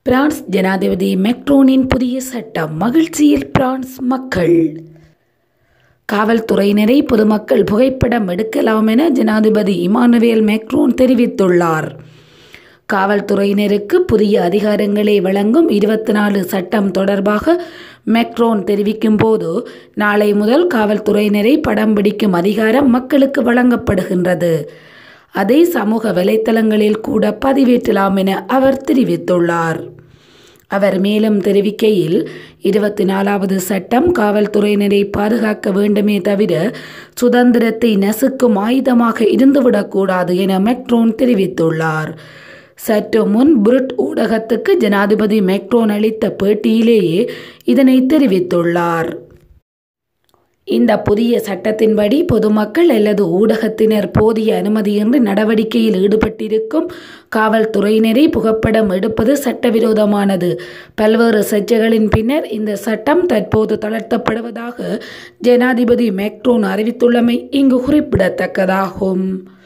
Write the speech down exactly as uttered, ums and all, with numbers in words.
France ஜனாதிபதி மெக்ரோனின் புதிய சட்டம் மகிழ்ச்சியில் பிரான்ஸ் மக்கள். காவல்துறையினரை பொதுமக்கள் புகைப்படம் எடுக்கலாம் என ஜனாதிபதி இமானுவேல் மெக்ரோன் தெரிவித்துள்ளார். காவல்துறையினருக்கு புதிய அதிகாரங்களை வழங்கும் இருபத்தி நாலு சட்டம் தொடர்பாக மெக்ரோன் தெரிவிக்கும் போது, நாளை முதல் காவல்துறையினரை படம் பிடிக்கும் அதிகாரம் மக்களுக்கு வழங்கப்படுகின்றது. அதை சமூக வலைத்தளங்களில் கூட பதிவேற்றலாம் என அவர் தெரிவித்துள்ளார். அவர் மேலும் தெரிவிக்கையில், இருபத்தி நாலாவது சட்டம் காவல்துறையினரை பாதுகாக்க வேண்டுமே தவிர சுதந்திரத்தை நசுக்கும் ஆயுதமாக இருந்துவிடக்கூடாது என மெக்ரோன் தெரிவித்துள்ளார். சற்று முன் புருட் ஊடகத்துக்கு ஜனாதிபதி மெக்ரோன் அளித்த பேட்டியிலேயே இதனை தெரிவித்துள்ளார். இந்த புதிய சட்டத்தின்படி பொதுமக்கள் அல்லது ஊடகத்தினர் போதிய அனுமதியின்றி நடவடிக்கையில் ஈடுபட்டிருக்கும் காவல்துறையினரை புகைப்படம் எடுப்பது சட்டவிரோதமானது. பல்வேறு சர்ச்சைகளின் பின்னர் இந்த சட்டம் தற்போது தளர்த்தப்படுவதாக ஜனாதிபதி மெக்ரோன் அறிவித்துள்ளமை இங்கு குறிப்பிடத்தக்கதாகும்.